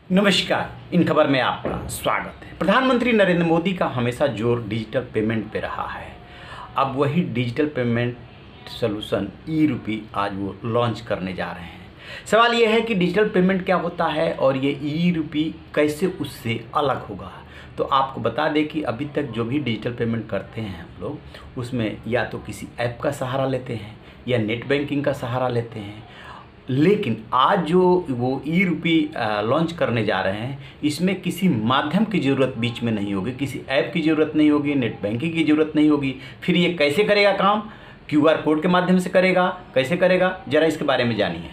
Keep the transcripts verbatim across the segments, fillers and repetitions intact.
नमस्कार, इन खबर में आपका स्वागत है। प्रधानमंत्री नरेंद्र मोदी का हमेशा जोर डिजिटल पेमेंट पे रहा है। अब वही डिजिटल पेमेंट सॉल्यूशन ई रूपी आज वो लॉन्च करने जा रहे हैं। सवाल ये है कि डिजिटल पेमेंट क्या होता है और ये ई रूपी कैसे उससे अलग होगा। तो आपको बता दें कि अभी तक जो भी डिजिटल पेमेंट करते हैं हम लोग, उसमें या तो किसी ऐप का सहारा लेते हैं या नेट बैंकिंग का सहारा लेते हैं। लेकिन आज जो वो ई रूपी लॉन्च करने जा रहे हैं, इसमें किसी माध्यम की ज़रूरत बीच में नहीं होगी, किसी ऐप की ज़रूरत नहीं होगी, नेट बैंकिंग की ज़रूरत नहीं होगी। फिर ये कैसे करेगा काम? क्यू आर कोड के माध्यम से करेगा। कैसे करेगा, ज़रा इसके बारे में जानिए।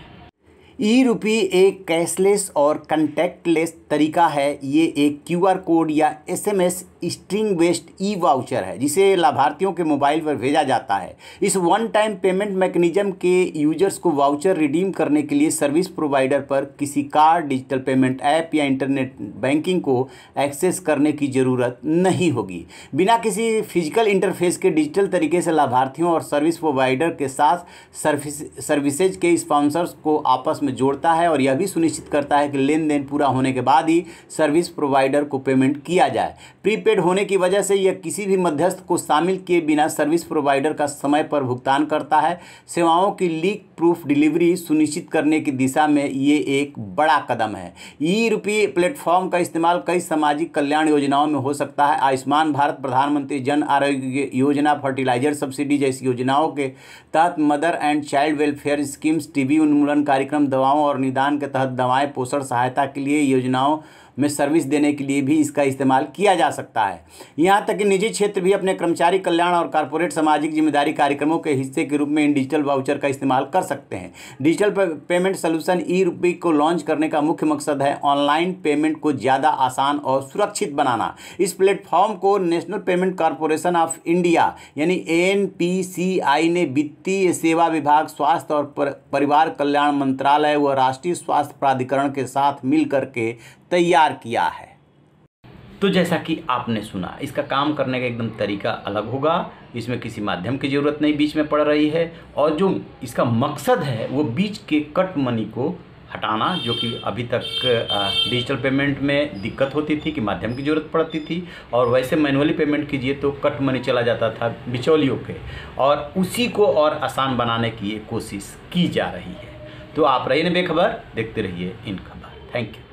ई रूपी एक कैशलेस और कंटैक्टलेस तरीका है। ये एक क्यू आर कोड या S M S string based e voucher है जिसे लाभार्थियों के मोबाइल पर भेजा जाता है। इस वन टाइम पेमेंट मैकेनिज्म के यूजर्स को वाउचर रिडीम करने के लिए सर्विस प्रोवाइडर पर किसी कार्ड, डिजिटल पेमेंट ऐप या इंटरनेट बैंकिंग को एक्सेस करने की ज़रूरत नहीं होगी। बिना किसी फिजिकल इंटरफेस के डिजिटल तरीके से लाभार्थियों और सर्विस प्रोवाइडर के साथ सर्विस सर्विसेज के स्पॉन्सर्स को आपस में जोड़ता है और यह भी सुनिश्चित करता है कि लेन देन पूरा होने के बाद ही सर्विस प्रोवाइडर को पेमेंट किया जाए। प्रीपेड होने की वजह से यह किसी भी मध्यस्थ को शामिल किए बिना सर्विस प्रोवाइडर का समय पर भुगतान करता है। सेवाओं की लीक प्रूफ डिलीवरी सुनिश्चित करने की दिशा में ये एक बड़ा कदम है। ई रूपी प्लेटफॉर्म का इस्तेमाल कई सामाजिक कल्याण योजनाओं में हो सकता है। आयुष्मान भारत, प्रधानमंत्री जन आरोग्य योजना, फर्टिलाइजर सब्सिडी जैसी योजनाओं के तहत mother and child welfare schemes, TB उन्मूलन कार्यक्रम, दवाओं और निदान के तहत दवाएं, पोषण सहायता के लिए योजनाओं में सर्विस देने के लिए भी इसका इस्तेमाल किया जा सकता है। यहाँ तक कि निजी क्षेत्र भी अपने कर्मचारी कल्याण और कॉर्पोरेट सामाजिक जिम्मेदारी कार्यक्रमों के हिस्से के रूप में इन डिजिटल वाउचर का इस्तेमाल कर सकते हैं। डिजिटल पेमेंट सॉल्यूशन ई रूपी को लॉन्च करने का मुख्य मकसद है ऑनलाइन पेमेंट को ज़्यादा आसान और सुरक्षित बनाना। इस प्लेटफॉर्म को national payment corporation of India यानी एन पी सी आई ने वित्तीय सेवा विभाग, स्वास्थ्य और परिवार कल्याण मंत्रालय व राष्ट्रीय स्वास्थ्य प्राधिकरण के साथ मिल करके तैयार किया है। तो जैसा कि आपने सुना, इसका काम करने का एकदम तरीका अलग होगा। इसमें किसी माध्यम की ज़रूरत नहीं बीच में पड़ रही है और जो इसका मकसद है वो बीच के कट मनी को हटाना, जो कि अभी तक डिजिटल पेमेंट में दिक्कत होती थी कि माध्यम की ज़रूरत पड़ती थी और वैसे मैनुअली पेमेंट कीजिए तो कट मनी चला जाता था बिचौलियों के, और उसी को और आसान बनाने की कोशिश की जा रही है। तो आप रहिए बेखबर, देखते रहिए इन खबर। Thank you.